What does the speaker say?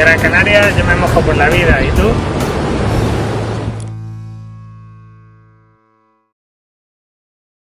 Gran Canaria, yo me mojo por la vida, ¿y tú?